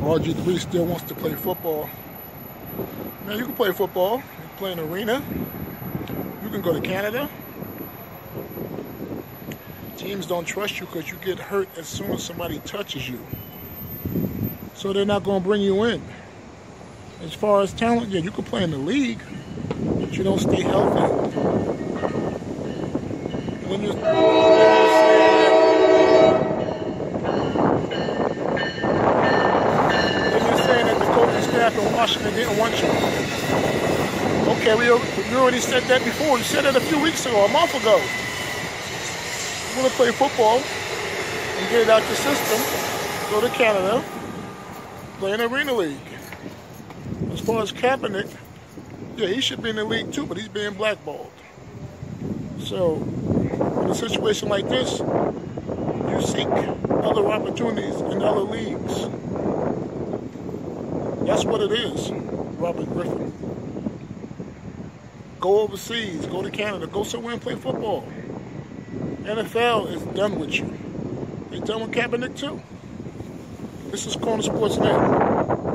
RG3 still wants to play football. Now you can play football, you can play in an arena, you can go to Canada. Teams don't trust you because you get hurt as soon as somebody touches you. So they're not going to bring you in. As far as talent, yeah, you can play in the league, but you don't stay healthy. And then you're saying that the coaching staff in Washington didn't want you. Okay, we already said that before. You said it a few weeks ago, a month ago. You want to play football and get it out your system, go to Canada, play in the Arena League. As far as Kaepernick, yeah, he should be in the league too, but he's being blackballed. So, in a situation like this, you seek other opportunities in other leagues. That's what it is, Robert Griffin. Go overseas, go to Canada, go somewhere and play football. NFL is done with you. They're done with Kaepernick too. This is Corner Sports Net.